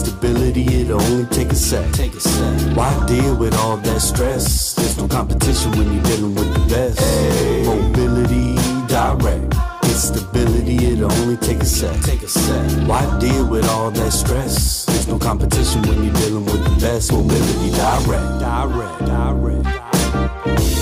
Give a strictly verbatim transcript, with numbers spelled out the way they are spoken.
stability, it'll only take a sec. Take a sec. Why deal with all that stress? There's no competition when you're dealing with the best. Hey. Mobility direct. It's stability, it'll only take a sec. Take a sec. Why deal with all that stress? There's no competition when you're dealing with the best. Mobility direct. Direct. Direct. Direct.